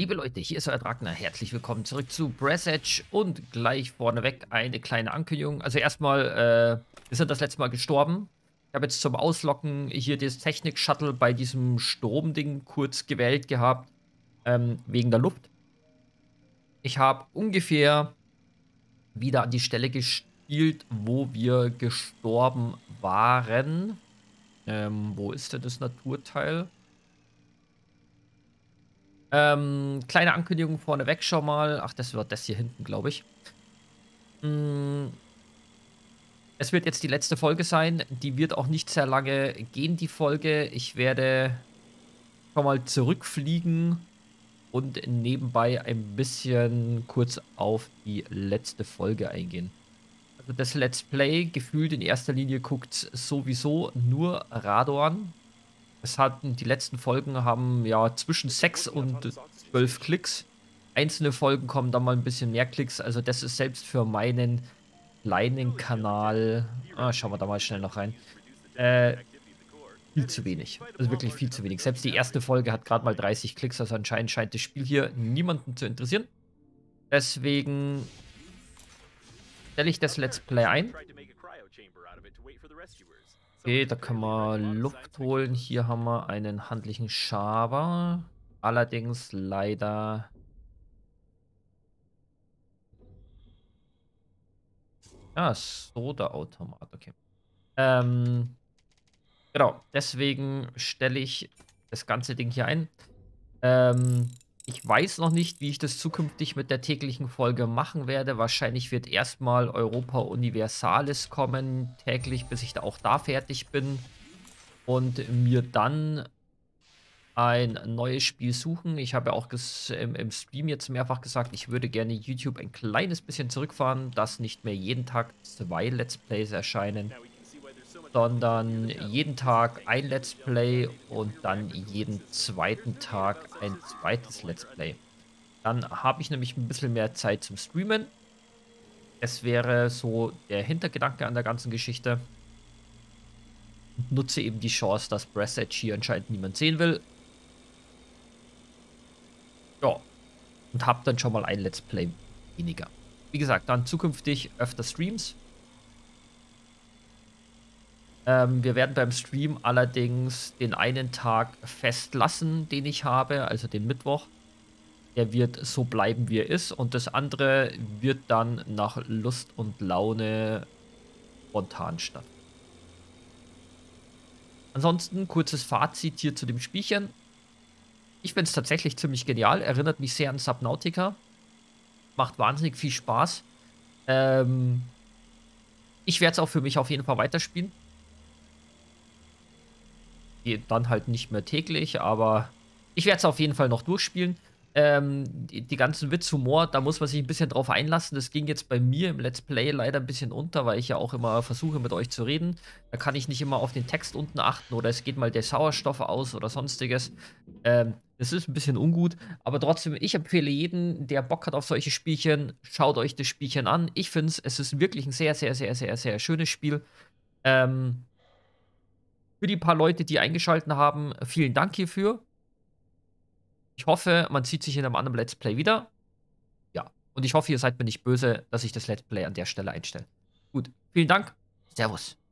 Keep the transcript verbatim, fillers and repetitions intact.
Liebe Leute, hier ist euer Dragner. Herzlich willkommen zurück zu Brass Edge und gleich vorneweg eine kleine Ankündigung. Also erstmal, äh, wir sind das letzte Mal gestorben. Ich habe jetzt zum Auslocken hier das Technik-Shuttle bei diesem Stromding kurz gewählt gehabt, ähm, wegen der Luft. Ich habe ungefähr wieder an die Stelle gespielt, wo wir gestorben waren. Ähm, wo ist denn das Naturteil? Ähm, kleine Ankündigung vorneweg schon mal. Ach, das wird das hier hinten, glaube ich. Hm, es wird jetzt die letzte Folge sein. Die wird auch nicht sehr lange gehen, die Folge. Ich werde schon mal zurückfliegen und nebenbei ein bisschen kurz auf die letzte Folge eingehen. Also das Let's Play gefühlt in erster Linie guckt sowieso nur Radorn. Es hatten die letzten Folgen haben ja zwischen sechs und zwölf Klicks. Einzelne Folgen kommen dann mal ein bisschen mehr Klicks. Also das ist selbst für meinen kleinen Kanal, ah, schauen wir da mal schnell noch rein, äh, viel zu wenig. Also wirklich viel zu wenig. Selbst die erste Folge hat gerade mal dreißig Klicks. Also anscheinend scheint das Spiel hier niemanden zu interessieren. Deswegen stelle ich das Let's Play ein. Okay, da können wir Luft holen. Hier haben wir einen handlichen Schaber. Allerdings leider. Ah, Soda-Automat, okay. Ähm, genau, deswegen stelle ich das ganze Ding hier ein. Ähm, ich weiß noch nicht, wie ich das zukünftig mit der täglichen Folge machen werde. Wahrscheinlich wird erstmal Europa Universalis kommen, täglich, bis ich da auch da fertig bin. Und mir dann ein neues Spiel suchen. Ich habe ja auch ges im, im Stream jetzt mehrfach gesagt, ich würde gerne YouTube ein kleines bisschen zurückfahren, dass nicht mehr jeden Tag zwei Let's Plays erscheinen, sondern jeden Tag ein Let's Play und dann jeden zweiten Tag ein zweites Let's Play. Dann habe ich nämlich ein bisschen mehr Zeit zum Streamen. Es wäre so der Hintergedanke an der ganzen Geschichte. Und nutze eben die Chance, dass Brass Edge hier anscheinend niemand sehen will. Ja, und habe dann schon mal ein Let's Play weniger. Wie gesagt, dann zukünftig öfter Streams. Ähm, wir werden beim Stream allerdings den einen Tag festlassen, den ich habe, also den Mittwoch. Der wird so bleiben, wie er ist. Und das andere wird dann nach Lust und Laune spontan statt. Ansonsten kurzes Fazit hier zu dem Spielchen. Ich finde es tatsächlich ziemlich genial. Erinnert mich sehr an Subnautica. Macht wahnsinnig viel Spaß. Ähm, ich werde es auch für mich auf jeden Fall weiterspielen. Dann halt nicht mehr täglich, aber ich werde es auf jeden Fall noch durchspielen. Ähm, die, die ganzen Witz, Humor, da muss man sich ein bisschen drauf einlassen. Das ging jetzt bei mir im Let's Play leider ein bisschen unter, weil ich ja auch immer versuche, mit euch zu reden. Da kann ich nicht immer auf den Text unten achten oder es geht mal der Sauerstoff aus oder sonstiges. Ähm, das ist ein bisschen ungut, aber trotzdem, ich empfehle jeden, der Bock hat auf solche Spielchen, schaut euch das Spielchen an. Ich finde es, es ist wirklich ein sehr, sehr, sehr, sehr, sehr schönes Spiel. Ähm, für die paar Leute, die eingeschaltet haben, vielen Dank hierfür. Ich hoffe, man sieht sich in einem anderen Let's Play wieder. Ja, und ich hoffe, ihr seid mir nicht böse, dass ich das Let's Play an der Stelle einstelle. Gut, vielen Dank. Servus.